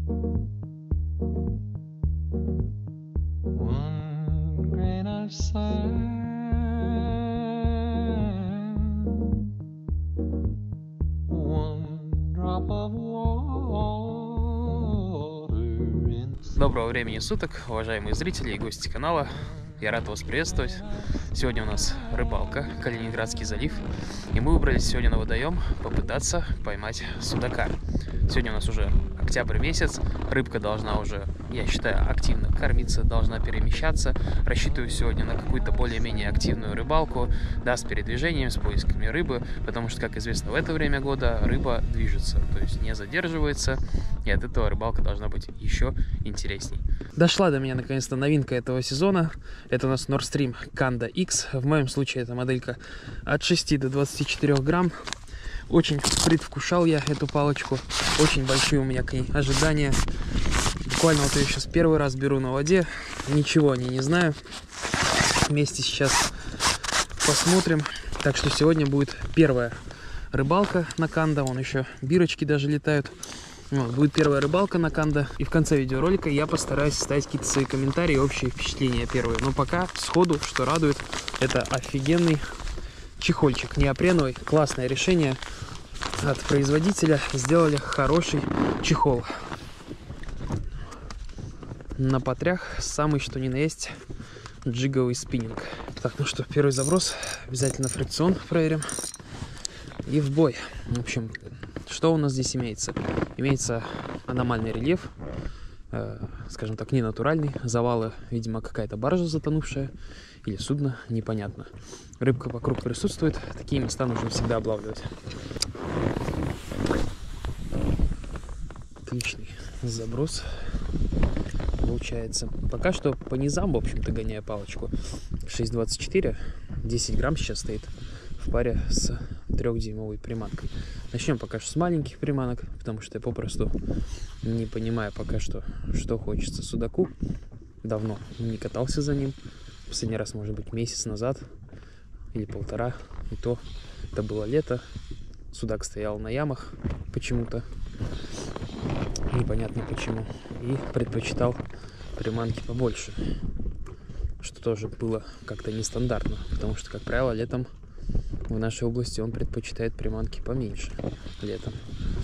One grain of sand, one drop of water in... Доброго времени суток, уважаемые зрители и гости канала. Я рад вас приветствовать. Сегодня у нас рыбалка, Калининградский залив. И мы выбрались сегодня на водоем попытаться поймать судака. Сегодня у нас уже октябрь месяц. Рыбка должна уже, я считаю, активно кормиться, должна перемещаться. Рассчитываю сегодня на какую-то более-менее активную рыбалку, да, с передвижением, с поисками рыбы. Потому что, как известно, в это время года рыба движется, то есть не задерживается. И от этого рыбалка должна быть еще интересней. Дошла до меня наконец-то новинка этого сезона. Это у нас Nordstream Kanda X. В моем случае это моделька от 6 до 24 грамм. Очень предвкушал я эту палочку. Очень большие у меня к ней ожидания. Буквально вот я сейчас первый раз беру на воде. Ничего о ней не знаю. Вместе сейчас посмотрим. Так что сегодня будет первая рыбалка на Kanda. Вон еще бирочки даже летают. Вот, будет первая рыбалка на Kanda. И в конце видеоролика я постараюсь ставить какие-то свои комментарии, общие впечатления первые. Но пока сходу, что радует, это офигенный чехольчик неопреновый. Классное решение от производителя. Сделали хороший чехол. На потрях самый что ни на есть джиговый спиннинг. Так, ну что, первый заброс. Обязательно фрикцион проверим. И в бой. В общем, что у нас здесь имеется? Имеется аномальный рельеф, скажем так, ненатуральный. Завалы, видимо, какая-то баржа затонувшая или судно, непонятно. Рыбка вокруг присутствует. Такие места нужно всегда облавливать. Отличный заброс получается. Пока что по низам, в общем-то, гоняя палочку. 6,24, 10 грамм сейчас стоит в паре с 3-дюймовой приманкой. Начнем пока что с маленьких приманок, потому что я попросту не понимаю пока что хочется судаку. Давно не катался за ним. Последний раз, может быть, месяц назад или полтора. И то это было лето. Судак стоял на ямах почему-то. Непонятно почему. И предпочитал приманки побольше. Что тоже было как-то нестандартно. Потому что, как правило, летом в нашей области он предпочитает приманки поменьше летом.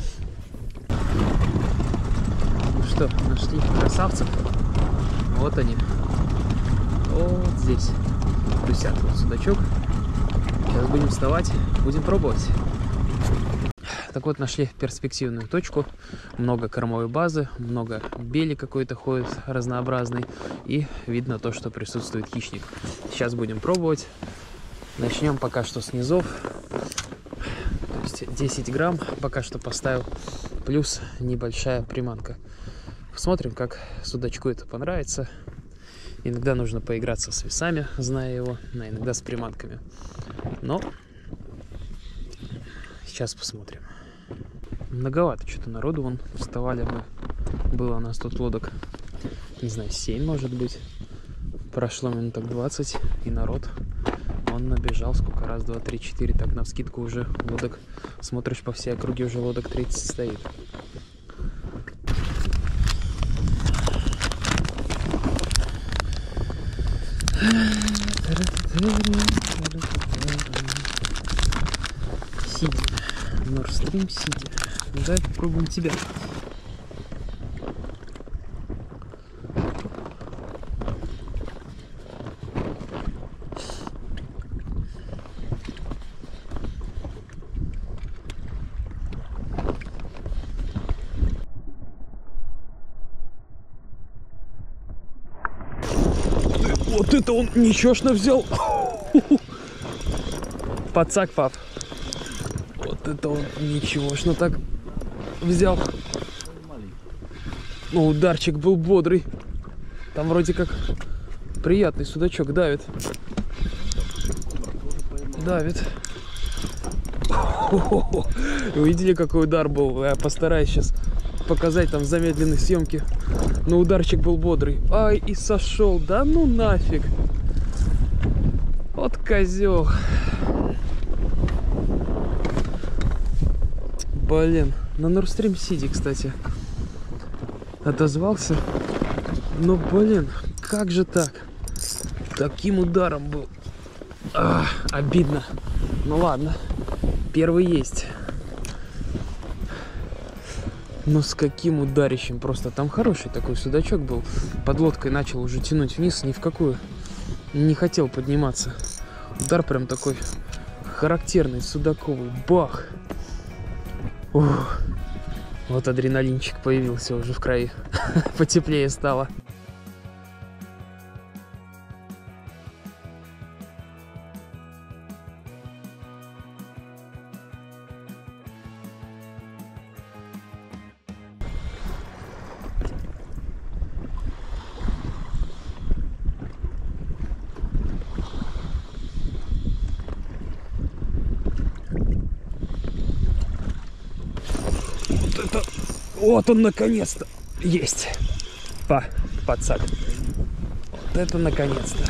Ну что, нашли красавцев. Вот они. Вот здесь. Тусят вот судачок. Сейчас будем вставать, будем пробовать. Так вот, нашли перспективную точку. Много кормовой базы, много бели какой-то ходит разнообразный. И видно то, что присутствует хищник. Сейчас будем пробовать. Начнем пока что с низов. То есть 10 грамм пока что поставил. Плюс небольшая приманка. Посмотрим, как судачку это понравится. Иногда нужно поиграться с весами, зная его, а иногда с приманками. Но сейчас посмотрим. Многовато что-то народу вон вставали мы. Было у нас тут лодок, не знаю, 7 может быть. Прошло минут так 20, и народ он набежал. Сколько? Раз, два, три, четыре. Так, навскидку уже лодок. Смотришь по всей округе, уже лодок 30 стоит. Сиди. Nordstream сиди. Ну, давай попробуем тебя. Вот это он ничешно взял. Пацак, пап. Вот это он ничегошно так взял. Ну, ударчик был бодрый. Там вроде как приятный судачок давит. Давит. Увидели, какой удар был? Я постараюсь сейчас показать там в замедленной съемке. Но ударчик был бодрый. Ай, и сошел. Да ну нафиг. Вот козел. Блин. На Nordstream сиди, кстати. отозвался. Ну, блин, как же так? Таким ударом был. Обидно. Ну ладно, первый есть. Но с каким ударищем просто. Там хороший такой судачок был. Под лодкой начал уже тянуть вниз. Ни в какую не хотел подниматься. Удар прям такой характерный, судаковый. Бах! Ух. Вот адреналинчик появился уже в крови. Потеплее стало. Вот он наконец-то есть. Пацак. Вот это наконец-то.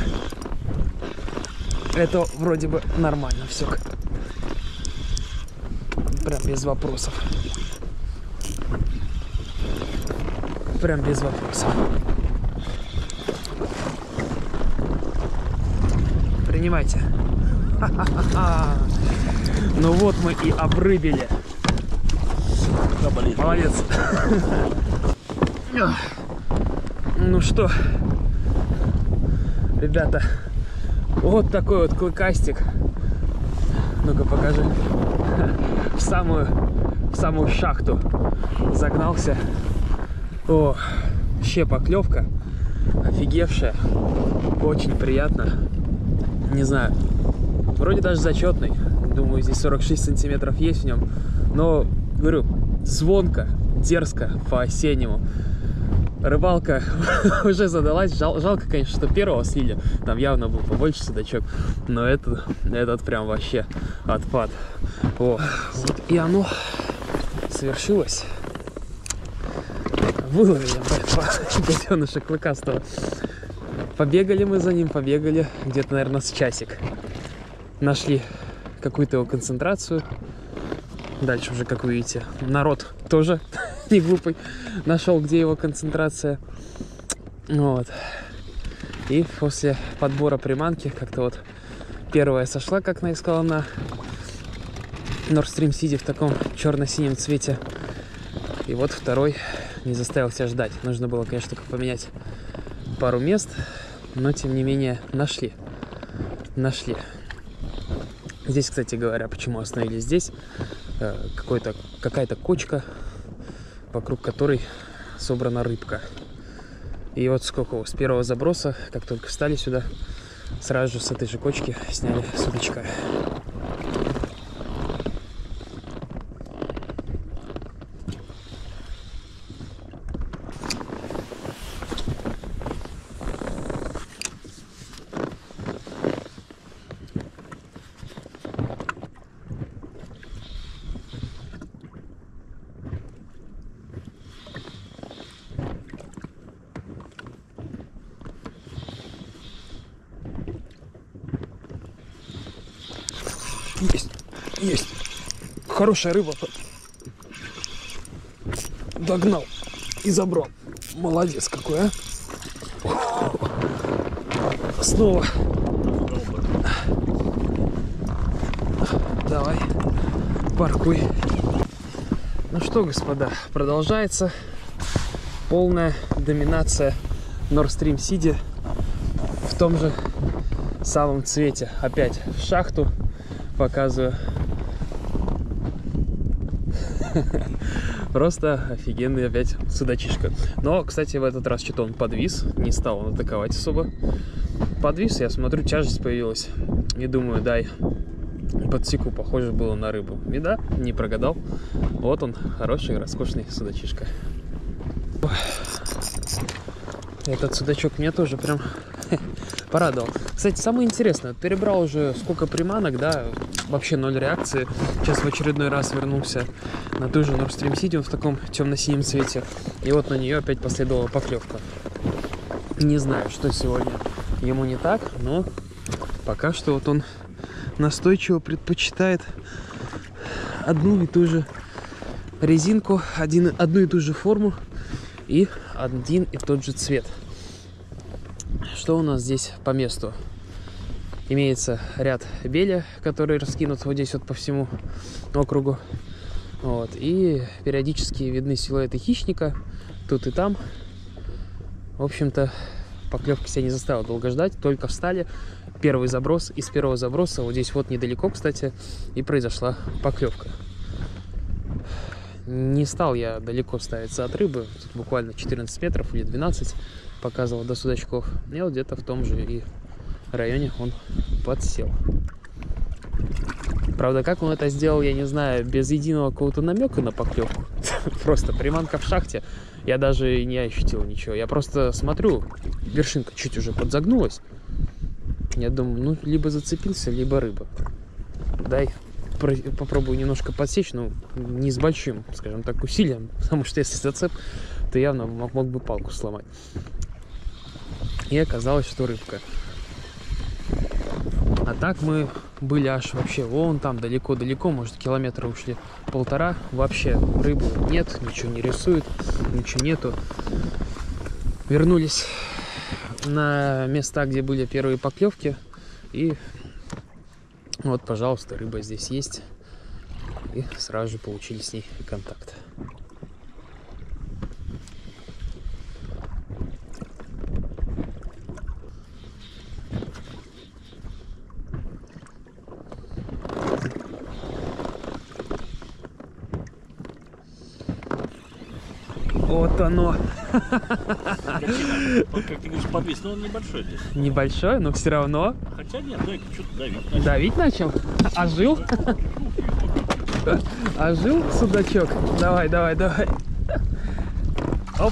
Это вроде бы нормально все. Прям без вопросов. Прям без вопросов. Принимайте. Ну вот мы и обрыбили. Молодец. Ну что, ребята, вот такой вот клыкастик. Ну-ка покажи. В самую шахту загнался. О, вообще поклевка офигевшая. Очень приятно. Не знаю, вроде даже зачетный. Думаю, здесь 46 сантиметров есть в нем. Но, говорю, звонко, дерзко, по-осеннему. Рыбалка уже задалась. Жалко, конечно, что первого слили. Там явно был побольше судачок. Но этот прям вообще отпад. О, вот и оно совершилось. Выловили гаденыша клыкастого. Побегали мы за ним, побегали где-то, наверное, с часик. Нашли какую-то его концентрацию. Дальше уже, как вы видите, народ тоже не глупый. Нашел, где его концентрация. Вот. И после подбора приманки как-то вот первая сошла, как она искала, на Nord Stream City в таком черно-синем цвете. И вот второй не заставил себя ждать. Нужно было, конечно, только поменять пару мест, но тем не менее нашли. Здесь, кстати говоря, почему остановились здесь? Какая-то кочка, вокруг которой собрана рыбка. И вот сколько с первого заброса, как только встали сюда, сразу же с этой же кочки сняли судачка. Есть. Хорошая рыба. Догнал и забрал. Молодец какой, а. Снова. Давай, паркуй. Ну что, господа, продолжается полная доминация Nord Stream City в том же самом цвете. Опять в шахту показываю. Просто офигенный опять судачишка. Но, кстати, в этот раз что-то он подвис. Не стал он атаковать особо. Подвис, я смотрю, тяжесть появилась. И думаю, дай подсеку. Похоже было на рыбу. И да, не прогадал. Вот он, хороший, роскошный судачишка. Этот судачок меня тоже прям порадовал. Кстати, самое интересное, перебрал уже сколько приманок, да, вообще 0 реакции. Сейчас в очередной раз вернулся на ту же Nord Stream City в таком темно-синем цвете. И вот на нее опять последовала поклевка. Не знаю, что сегодня ему не так, но пока что вот он настойчиво предпочитает одну и ту же резинку, одну и ту же форму. и один и тот же цвет. Что у нас здесь по месту? Имеется ряд беля, который раскинут вот здесь вот по всему округу. Вот. И периодически видны силуэты хищника тут и там. В общем-то, поклевка себя не заставила долго ждать, только встали. Первый заброс. Из первого заброса, вот здесь вот недалеко, кстати, и произошла поклевка. Не стал я далеко ставиться от рыбы, тут буквально 14 метров или 12 показывал до судачков. И вот где-то в том же и районе он подсел. Правда, как он это сделал, я не знаю, без единого какого-то намека на поклевку. Просто приманка в шахте, я даже не ощутил ничего. Я просто смотрю, вершинка чуть уже подзагнулась. Я думаю, ну, либо зацепился, либо рыба. Дай попробую немножко подсечь, но не с большим, скажем так, усилием. Потому что если зацеп, то явно мог бы палку сломать. И оказалось, что рыбка. А так мы были аж вообще вон там далеко-далеко, может, километра ушли 1,5. Вообще рыбы нет, ничего не рисует, ничего нету. Вернулись на места, где были первые поклевки. И вот, пожалуйста, рыба здесь есть. И сразу же получили с ней контакт. Вот оно. Как ты говоришь, подвис, но он небольшой здесь. Небольшой, но все равно. Хотя нет, дай что-то давить начал. Давить начал? Ожил? Ожил судачок? Давай, давай, давай. Оп.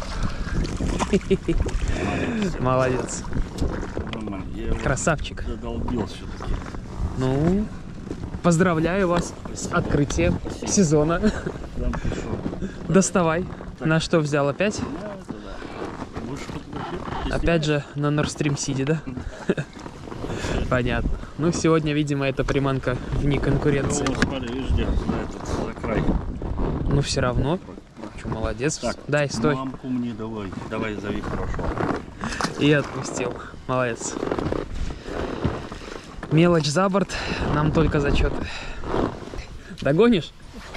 Молодец. Красавчик. Задолбил все-таки. Ну, поздравляю вас с открытием сезона. Доставай. На что взял опять? Опять же на Nord Stream City, да? Понятно. Ну, сегодня, видимо, эта приманка вне конкуренции. Ну, смотри, видишь, где? За край. Ну, все равно. Че, молодец. Так, дай, стой. мамку мне давай. Давай, зови хорошо. И отпустил. Молодец. Мелочь за борт. Нам только зачет. Догонишь?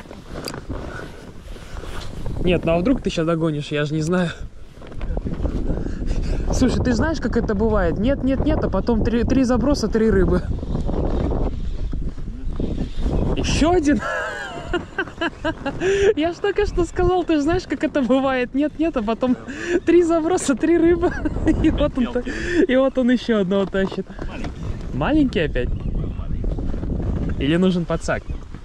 Нет, ну а вдруг ты сейчас догонишь? Я же не знаю. Слушай, ты знаешь, как это бывает? Нет, нет, нет, а потом три заброса, 3 рыбы. Еще один? Я ж только что сказал, ты знаешь, как это бывает? Нет, нет, а потом 3 заброса, 3 рыбы. И вот он еще одного тащит. Маленький опять? Или нужен подсак?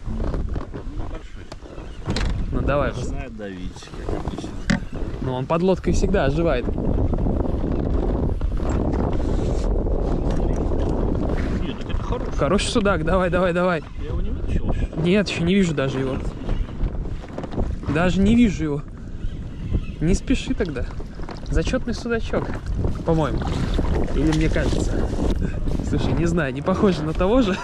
Ну давай. Знает давить. Ну он под лодкой всегда оживает. Нет, так это хороший. Хороший судак, давай, давай, давай. Я его не вытащил еще. Нет, еще не вижу даже его. Даже не вижу его. Не спеши тогда. Зачетный судачок, по-моему. Или мне кажется. Слушай, не знаю, не похоже на того же.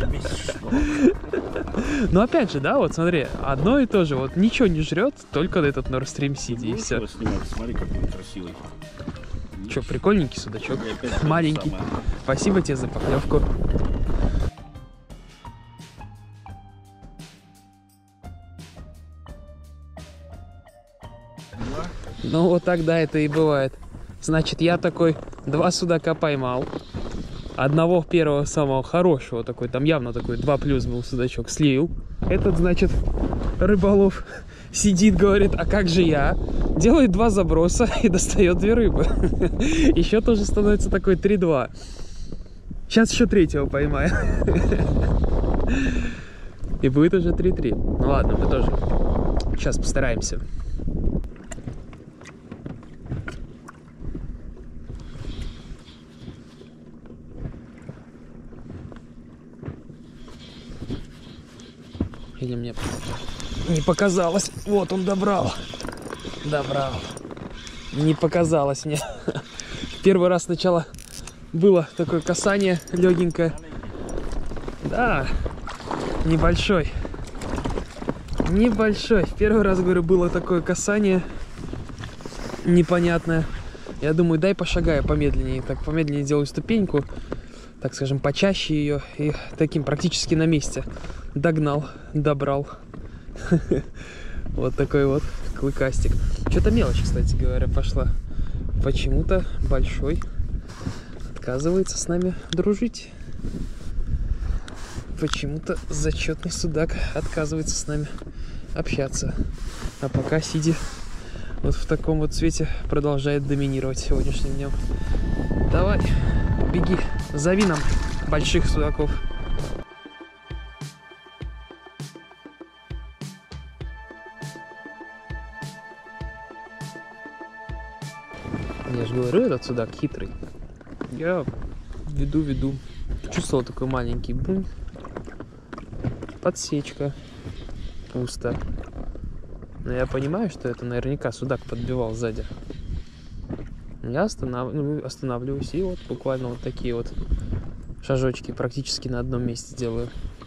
Но опять же, да, вот смотри, одно и то же. Вот ничего не жрет, только этот Nord Stream City, и все. Смотри, какой он красивый. Че, прикольненький судачок. Маленький. Спасибо тебе за поклевку. Ну вот тогда это и бывает. Значит, я такой 2 судака поймал. Одного первого самого хорошего, такой, там явно такой 2+ был судачок, слил. Этот, значит, рыболов сидит, говорит, а как же я? Делает 2 заброса и достает 2 рыбы. Еще тоже становится такой 3-2. Сейчас еще 3-го поймаю. И будет уже 3-3. Ну ладно, мы тоже сейчас постараемся. Или мне не показалось. Вот он добрал. Добрал. Не показалось мне. Первый раз сначала было такое касание легенькое. Да, небольшой. Небольшой. Первый раз, говорю, было такое касание. непонятное. Я думаю, дай пошагаю помедленнее. Так, помедленнее делаю ступеньку, так скажем, почаще ее. И таким практически на месте. Догнал, добрал. Вот такой вот клыкастик. Что-то мелочь, кстати говоря, пошла. Почему-то большой отказывается с нами дружить. Почему-то зачетный судак отказывается с нами общаться. А пока сидя вот в таком вот цвете продолжает доминировать сегодняшним днем. Давай, беги, зови нам больших судаков. Я же говорю, этот судак хитрый. Я веду. Чувствовал такой маленький бум. Подсечка. Пусто. Но я понимаю, что это наверняка судак подбивал сзади. Я останавливаюсь и вот буквально вот такие вот шажочки практически на одном месте делаю.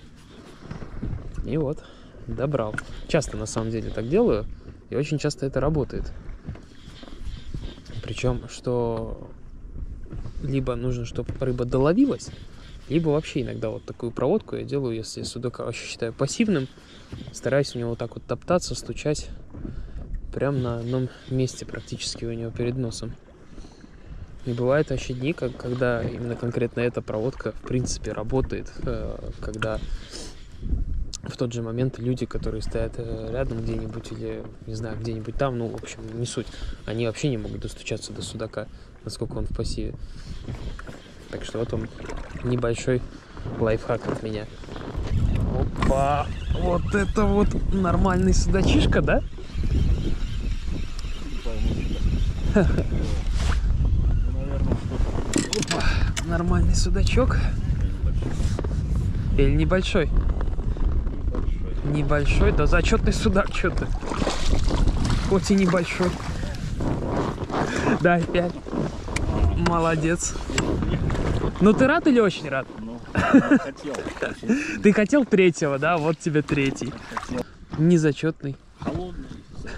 И вот, добрал. Часто на самом деле так делаю. И очень часто это работает. Причем, что либо нужно, чтобы рыба доловилась, либо вообще иногда вот такую проводку я делаю, если судака вообще считаю пассивным, стараюсь у него вот так вот топтаться, стучать прям на одном месте практически у него перед носом. И бывают вообще дни, когда именно конкретно эта проводка в принципе работает, когда в тот же момент люди, которые стоят рядом где-нибудь или, не знаю, где-нибудь там, ну, в общем, не суть, они вообще не могут достучаться до судака, насколько он в пассиве. Так что вот он, небольшой лайфхак от меня. Опа! Вот это вот нормальный судачишка, да? Опа! Нормальный судачок. Или небольшой? Небольшой, да зачетный судак, что ты. Хоть и небольшой. Да, 5. Молодец. Ну ты рад или очень рад? Ну, хотел. Ты хотел третьего, да? Вот тебе третий. Незачетный. Холодный.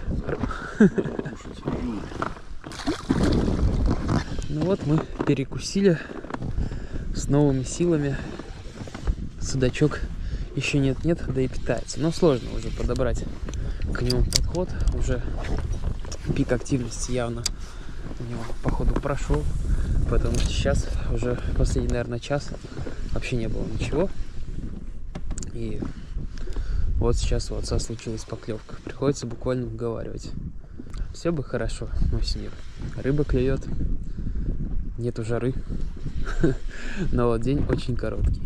Ну вот мы перекусили с новыми силами. Судачок еще нет-нет, да и питается. Но сложно уже подобрать к нему подход. Уже пик активности явно у него походу прошел. Потому что сейчас уже последний, наверное, час вообще не было ничего. И вот сейчас у отца случилась поклевка. Приходится буквально уговаривать. Все бы хорошо осенью. Рыба клюет. Нету жары. Но вот день очень короткий.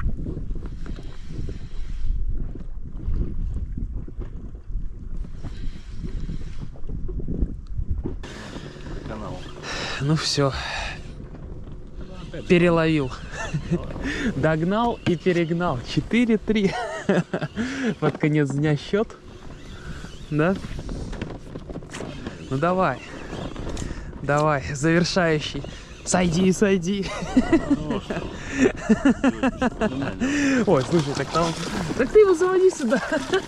Ну все. Переловил. Догнал и перегнал. 4-3. Под конец дня счет. Да? Ну давай. Давай, завершающий. Сойди. Ой, слушай, так там... Так ты его заводи сюда.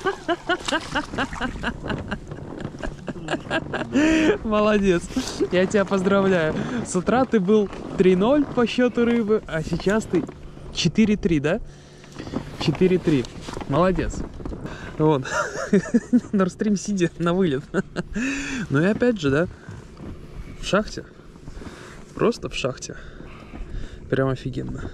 Молодец. Я тебя поздравляю. С утра ты был 3-0 по счету рыбы, а сейчас ты 4-3, да? 4-3. Молодец. Вот. Норстрим сидя на вылет. Ну и опять же, да, в шахте. Просто в шахте. Прям офигенно.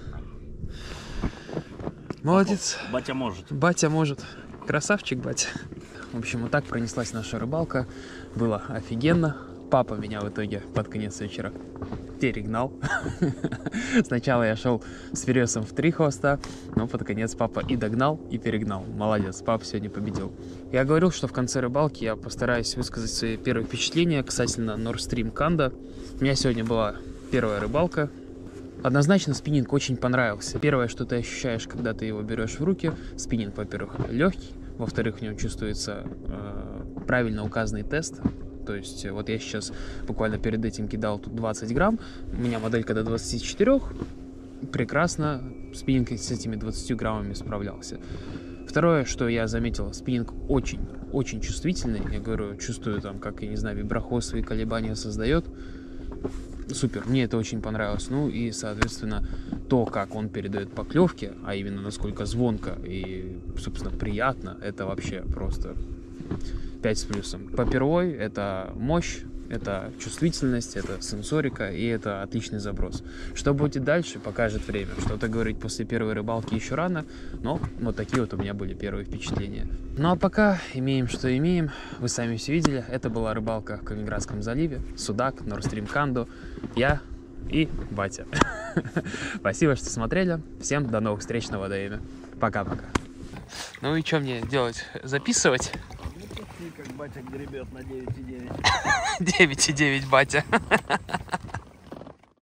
Молодец. Батя может. Батя может. Красавчик, батя. В общем, вот так пронеслась наша рыбалка. Было офигенно. Папа меня в итоге под конец вечера перегнал. Сначала я шел с пересом в 3 хвоста, но под конец папа и догнал, и перегнал. Молодец, папа сегодня победил. Я говорил, что в конце рыбалки я постараюсь высказать свои первые впечатления касательно Nordstream Kanda. У меня сегодня была первая рыбалка. Однозначно спиннинг очень понравился. Первое, что ты ощущаешь, когда ты его берешь в руки, спиннинг, во-первых, легкий, во-вторых, в нем чувствуется правильно указанный тест. То есть вот я сейчас буквально перед этим кидал тут 20 грамм, у меня моделька до 24, прекрасно спиннинг с этими 20 граммами справлялся. Второе, что я заметил, спиннинг очень очень чувствительный. Я говорю, чувствую там, как, я не знаю, виброхоз свои колебания создает. Супер, мне это очень понравилось. Ну и, соответственно, то, как он передает поклевки, а именно насколько звонко и, собственно, приятно, это вообще просто 5 с плюсом. Попервой это мощь, это чувствительность, это сенсорика и это отличный заброс. Что будет дальше, покажет время. Что-то говорить после первой рыбалки еще рано, но вот такие вот у меня были первые впечатления. Ну а пока имеем, что имеем. Вы сами все видели. Это была рыбалка в Калининградском заливе. Судак, Норстрим Канду, я и батя. Спасибо, что смотрели. Всем до новых встреч на водоеме. Пока-пока. Ну и что мне делать? Записывать? Как батя гребет на 9,9. 9,9 батя.